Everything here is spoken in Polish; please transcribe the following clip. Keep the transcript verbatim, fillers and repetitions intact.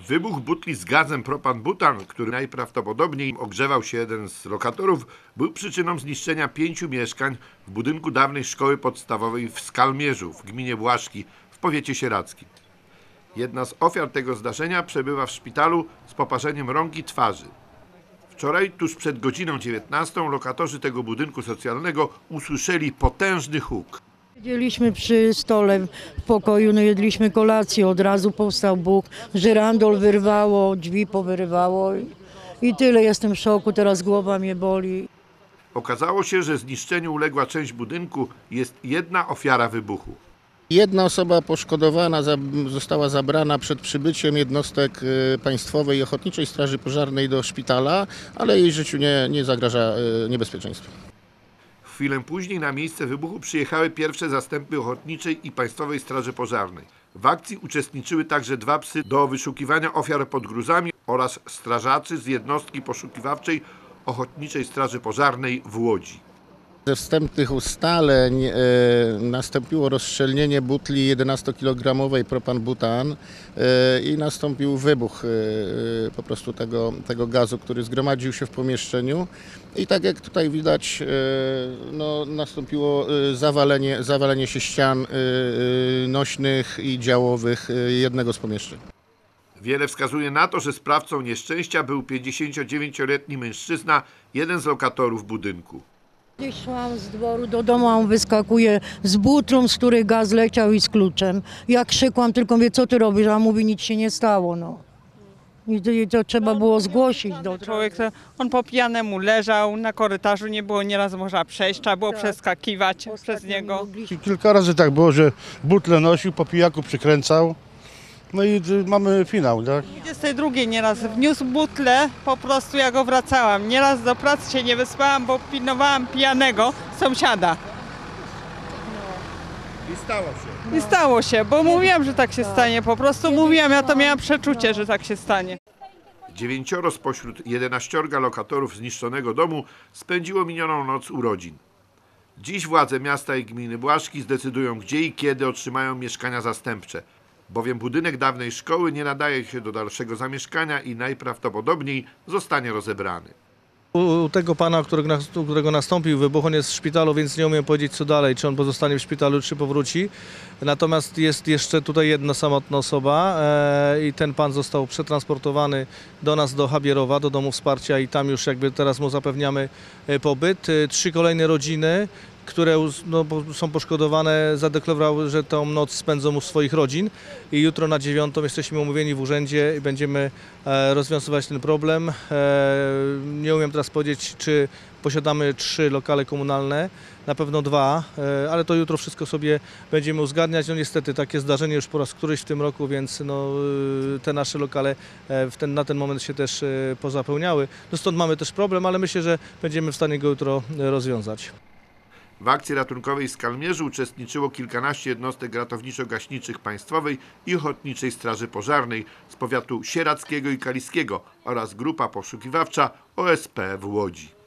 Wybuch butli z gazem propan-butan, który najprawdopodobniej ogrzewał się jeden z lokatorów, był przyczyną zniszczenia pięciu mieszkań w budynku dawnej szkoły podstawowej w Skalmierzu w gminie Błaszki w powiecie sieradzkim. Jedna z ofiar tego zdarzenia przebywa w szpitalu z poparzeniem rąk i twarzy. Wczoraj, tuż przed godziną dziewiętnastą, lokatorzy tego budynku socjalnego usłyszeli potężny huk. Siedzieliśmy przy stole w pokoju, no jedliśmy kolację, od razu powstał buch, żyrandol wyrwało, drzwi powyrywało i, i tyle. Jestem w szoku, teraz głowa mnie boli. Okazało się, że zniszczeniu uległa część budynku, jest jedna ofiara wybuchu. Jedna osoba poszkodowana została zabrana przed przybyciem jednostek Państwowej i Ochotniczej Straży Pożarnej do szpitala, ale jej życiu nie, nie zagraża niebezpieczeństwo. Chwilę później na miejsce wybuchu przyjechały pierwsze zastępy Ochotniczej i Państwowej Straży Pożarnej. W akcji uczestniczyły także dwa psy do wyszukiwania ofiar pod gruzami oraz strażacy z jednostki poszukiwawczej Ochotniczej Straży Pożarnej w Łodzi. Ze wstępnych ustaleń e, nastąpiło rozszczelnienie butli jedenastokilogramowej propan-butan e, i nastąpił wybuch e, po prostu tego, tego gazu, który zgromadził się w pomieszczeniu. I tak jak tutaj widać, e, no, nastąpiło zawalenie, zawalenie się ścian e, nośnych i działowych jednego z pomieszczeń. Wiele wskazuje na to, że sprawcą nieszczęścia był pięćdziesięciodziewięcioletni mężczyzna, jeden z lokatorów budynku. Gdzieś szłam z dworu do domu, a on wyskakuje z butlą, z której gaz leciał i z kluczem. Ja krzykłam, tylko mówię, co ty robisz? A on mówi, nic się nie stało. No. I to, i to trzeba było zgłosić. Do... Człowiek, on po pijanemu leżał na korytarzu, nie było nieraz można przejść, trzeba było tak przeskakiwać przez niego. Kilka razy tak było, że butlę nosił, po pijaku przykręcał. No i mamy finał, tak? dwudziestej drugiej nieraz wniósł butlę, po prostu ja go wracałam. Nieraz do pracy się nie wyspałam, bo pilnowałam pijanego sąsiada. I stało się. I stało się, bo mówiłam, że tak się stanie. Po prostu mówiłam, ja to miałam przeczucie, że tak się stanie. Dziewięcioro spośród jedenaściorga lokatorów zniszczonego domu spędziło minioną noc urodzin. Dziś władze miasta i gminy Błaszki zdecydują, gdzie i kiedy otrzymają mieszkania zastępcze, bowiem budynek dawnej szkoły nie nadaje się do dalszego zamieszkania i najprawdopodobniej zostanie rozebrany. U tego pana, którego, którego nastąpił wybuch, on jest w szpitalu, więc nie umiem powiedzieć co dalej, czy on pozostanie w szpitalu, czy powróci. Natomiast jest jeszcze tutaj jedna samotna osoba e, i ten pan został przetransportowany do nas, do Habierowa, do domu wsparcia i tam już jakby teraz mu zapewniamy pobyt. Trzy kolejne rodziny, które no, są poszkodowane, zadeklarowały, że tą noc spędzą u swoich rodzin i jutro na dziewiątą jesteśmy umówieni w urzędzie i będziemy e, rozwiązywać ten problem. E, nie umiem teraz powiedzieć, czy posiadamy trzy lokale komunalne, na pewno dwa, e, ale to jutro wszystko sobie będziemy uzgadniać. No niestety takie zdarzenie już po raz któryś w tym roku, więc no, te nasze lokale w ten, na ten moment się też e, pozapełniały. No stąd mamy też problem, ale myślę, że będziemy w stanie go jutro rozwiązać. W akcji ratunkowej w Skalmierzu uczestniczyło kilkanaście jednostek ratowniczo-gaśniczych Państwowej i Ochotniczej Straży Pożarnej z powiatu sieradzkiego i kaliskiego oraz grupa poszukiwawcza O S P w Łodzi.